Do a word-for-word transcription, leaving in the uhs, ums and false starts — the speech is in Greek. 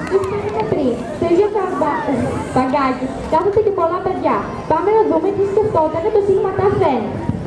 τους κάναμε πριν. Στο ίδιο παγκάκι κάθονται και πολλά παιδιά. Πάμε να δούμε τι σκεφτότανε το Σίγμα Ταφ ένα.